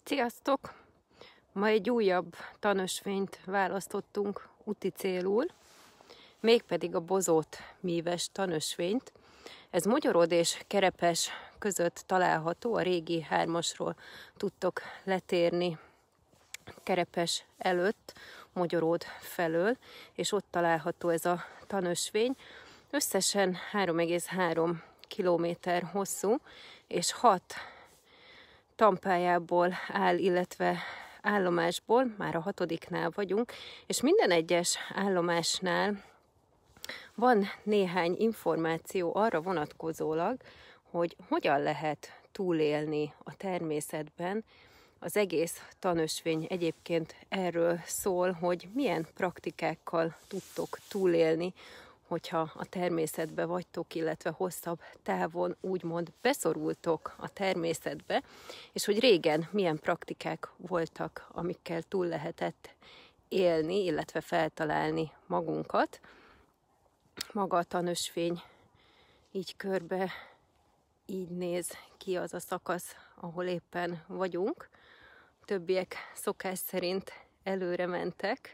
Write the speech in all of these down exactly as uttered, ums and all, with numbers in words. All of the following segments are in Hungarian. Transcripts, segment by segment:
Sziasztok! Ma egy újabb tanösvényt választottunk úti célul, mégpedig a bozót míves tanösvényt. Ez Mogyorod és Kerepes között található, a régi hármasról tudtok letérni Kerepes előtt, Mogyorod felől, és ott található ez a tanösvény. Összesen három egész három kilométer hosszú, és hat tampájából áll, illetve állomásból, már a hatodiknál vagyunk, és minden egyes állomásnál van néhány információ arra vonatkozólag, hogy hogyan lehet túlélni a természetben. Az egész tanösvény egyébként erről szól, hogy milyen praktikákkal tudtok túlélni, hogyha a természetbe vagytok, illetve hosszabb távon úgymond beszorultok a természetbe, és hogy régen milyen praktikák voltak, amikkel túl lehetett élni, illetve feltalálni magunkat. Maga a tanösvény így körbe, így néz ki az a szakasz, ahol éppen vagyunk. A többiek szokás szerint előre mentek.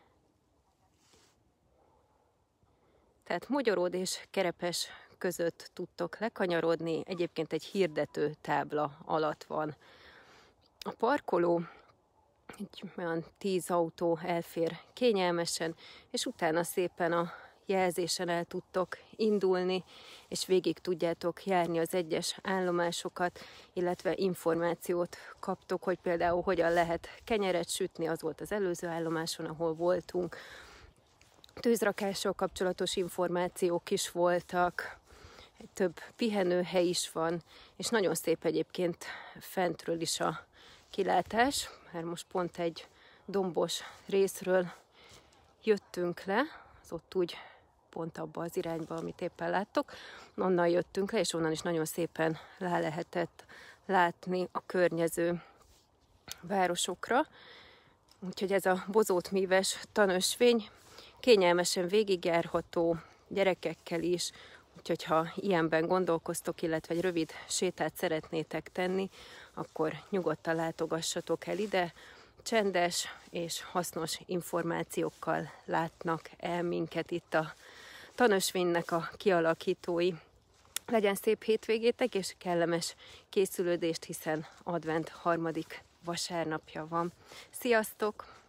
Tehát Mogyorod és Kerepes között tudtok lekanyarodni, egyébként egy hirdető tábla alatt van a parkoló, egy olyan tíz autó elfér kényelmesen, és utána szépen a jelzésen el tudtok indulni, és végig tudjátok járni az egyes állomásokat, illetve információt kaptok, hogy például hogyan lehet kenyeret sütni, az volt az előző állomáson, ahol voltunk. Tűzrakással kapcsolatos információk is voltak, több pihenőhely is van, és nagyon szép egyébként fentről is a kilátás, mert most pont egy dombos részről jöttünk le, az ott úgy pont abba az irányba, amit éppen láttok, onnan jöttünk le, és onnan is nagyon szépen rá lehetett látni a környező városokra. Úgyhogy ez a bozót míves tanösvény kényelmesen végigjárható, gyerekekkel is, úgyhogy ha ilyenben gondolkoztok, illetve egy rövid sétát szeretnétek tenni, akkor nyugodtan látogassatok el ide. Csendes és hasznos információkkal látnak el minket itt a tanösvénynek a kialakítói. Legyen szép hétvégétek és kellemes készülődést, hiszen advent harmadik vasárnapja van. Sziasztok!